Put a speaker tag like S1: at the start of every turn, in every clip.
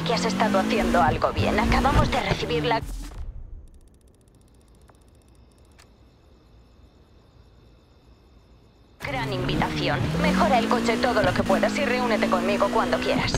S1: que has estado haciendo algo bien. Acabamos de recibir la gran invitación. Mejora el coche todo lo que puedas y reúnete conmigo cuando quieras.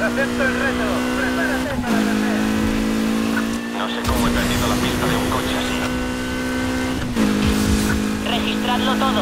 S2: Acepto el reto. Prepárate para perder.
S3: No sé cómo he perdido la pista de un coche así.
S1: Registradlo todo.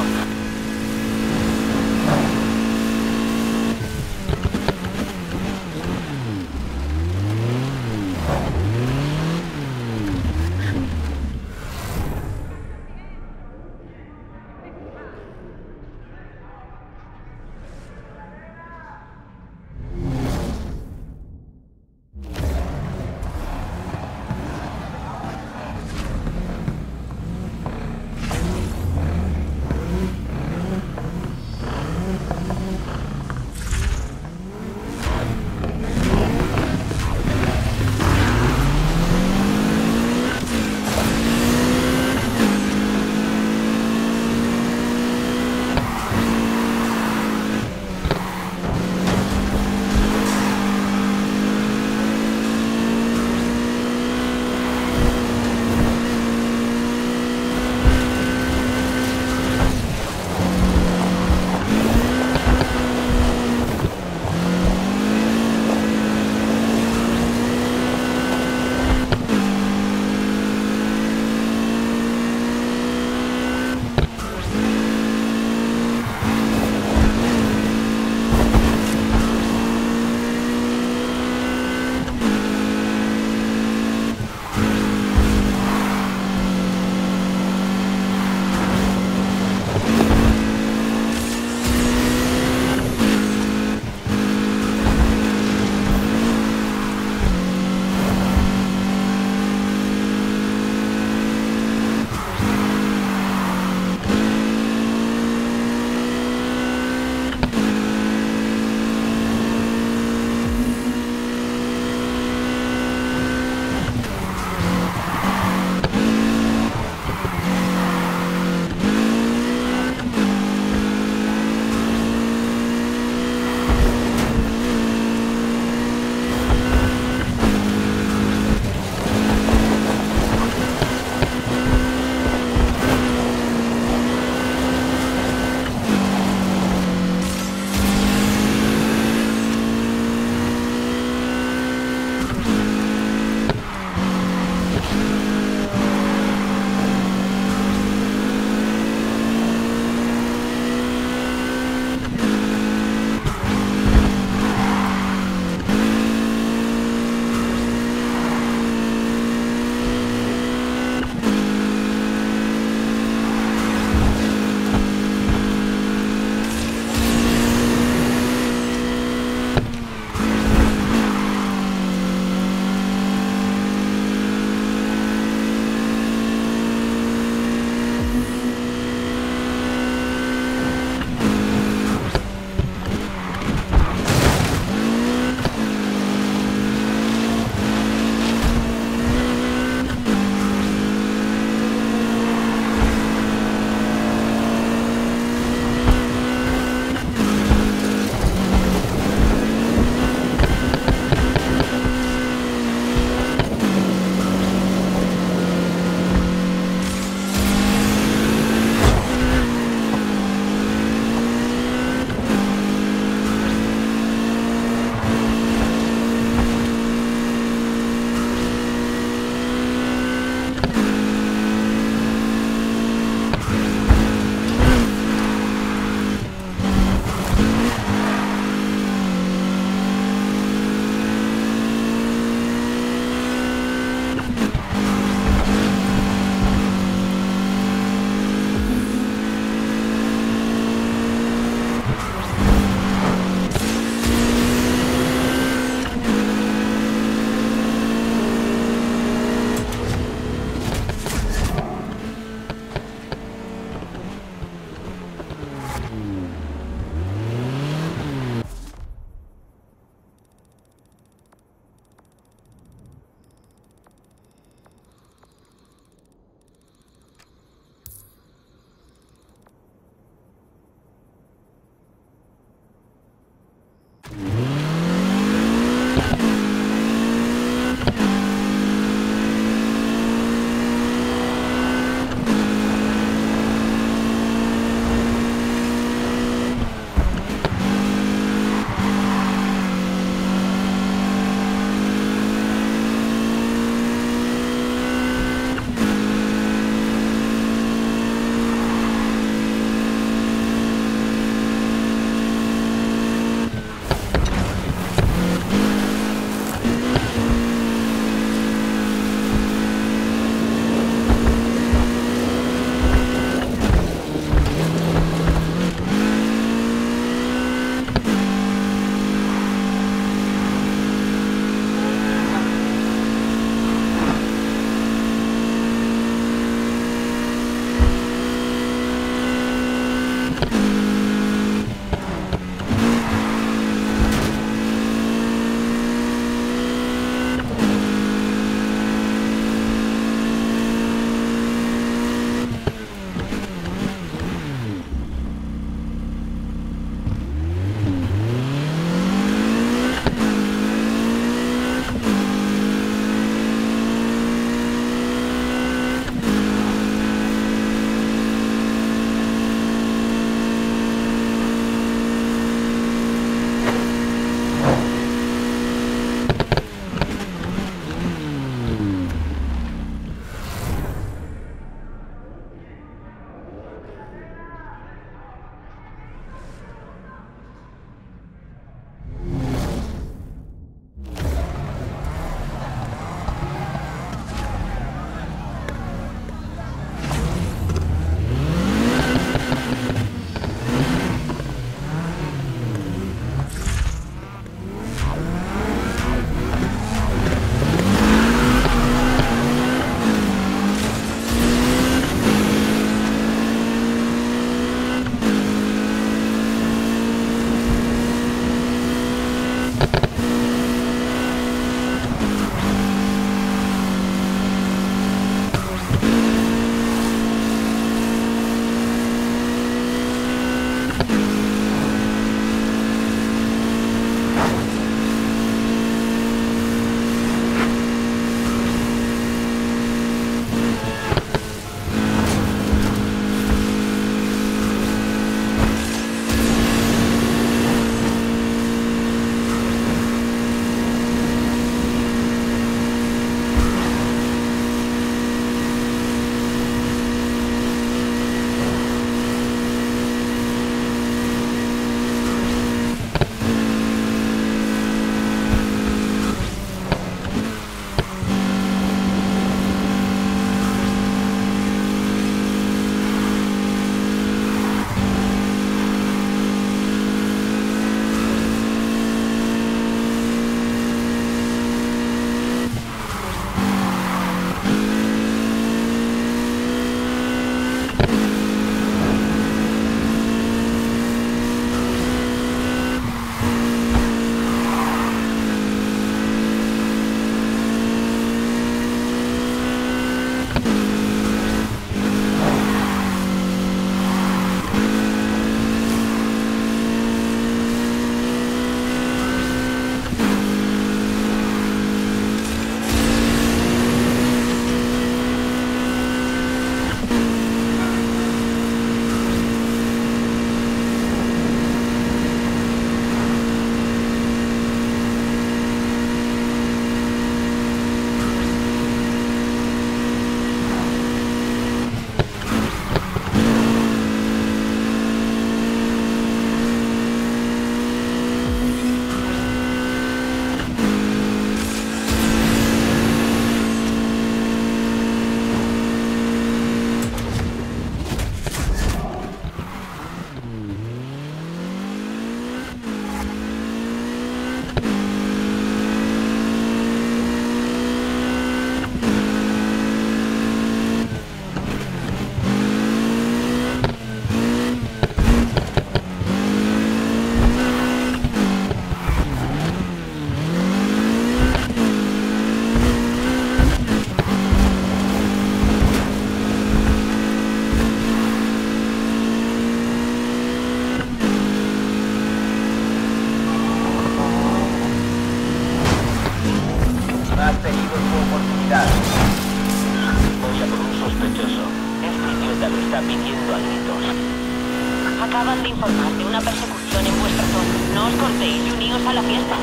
S1: Acaban de informar de una persecución en vuestra zona. No os cortéis y uníos a la fiesta.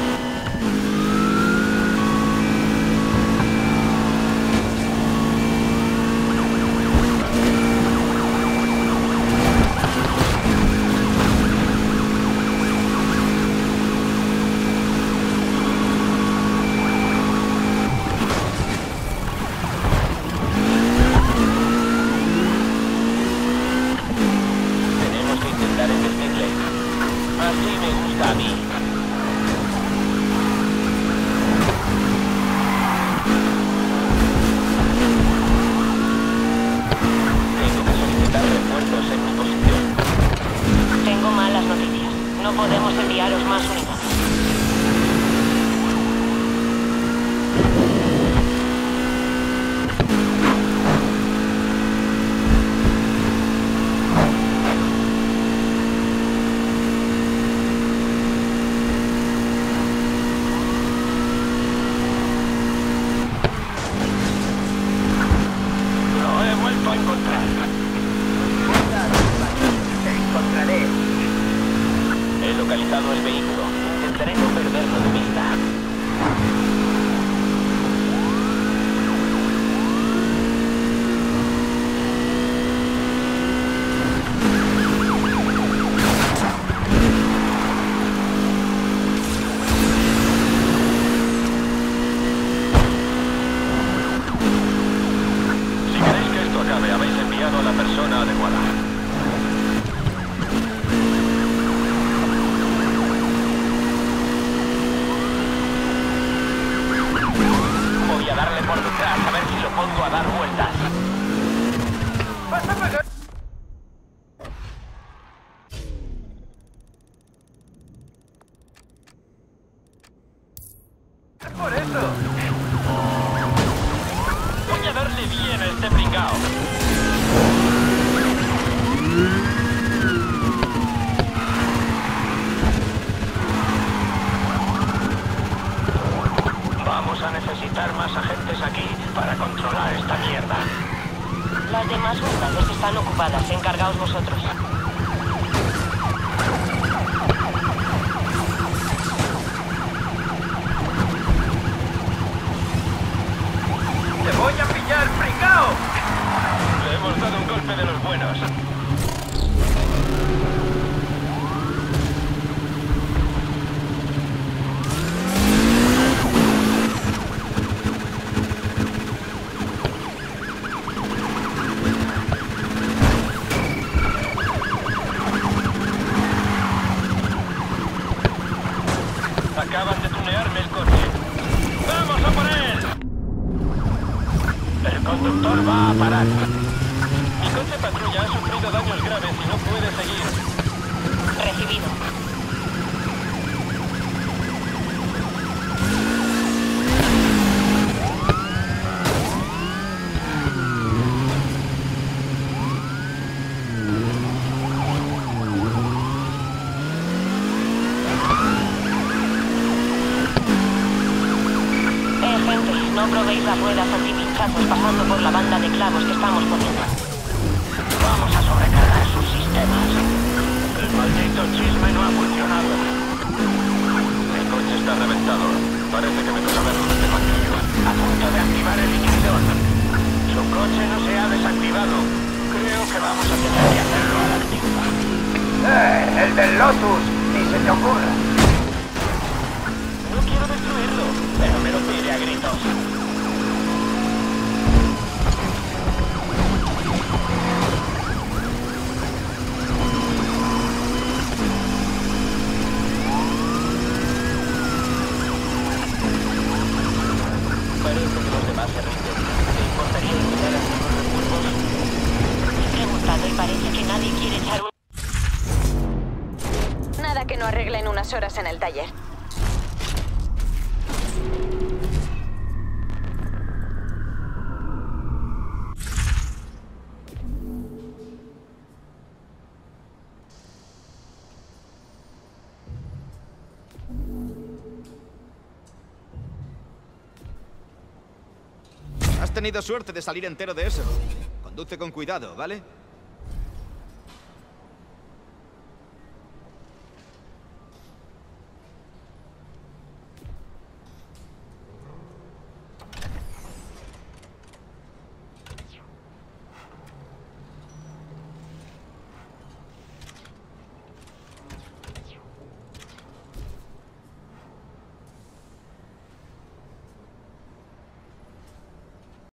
S2: por eso.
S3: Voy a darle bien a este pringao. Vamos a necesitar más agentes aquí para controlar esta mierda.
S1: Las demás unidades están ocupadas. Encargaos vosotros.
S2: ¡Te voy a pillar, pringao!
S3: Le hemos dado un golpe de los buenos. Acaban de tunearme el coche. ¡Vamos a por él! El conductor va a parar. Mi coche patrulla ha sufrido daños graves y no puede seguir.
S1: Recibido. Gente, no probéis las ruedas antipinchazos pasando por la banda de clavos que estamos poniendo.
S3: Vamos a sobrecargar sus sistemas. El maldito chisme no ha funcionado. Mi coche está reventado. Parece que me toca verlo desde el banquillo. A punto de activar el inhibidor. Su coche no se ha desactivado. Creo que vamos a tener que hacerlo a la antigua.
S2: El del Lotus! ¡Ni se te ocurra!
S3: No quiero destruirlo, pero me lo pide a gritos. Parece que los demás se rinden. ¿Te importaría invitar a algunos refuerzos?
S1: He preguntado y parece que nadie quiere echar un...
S4: Nada que no arregle en unas horas en el taller.
S5: Has tenido suerte de salir entero de eso. Conduce con cuidado, ¿vale?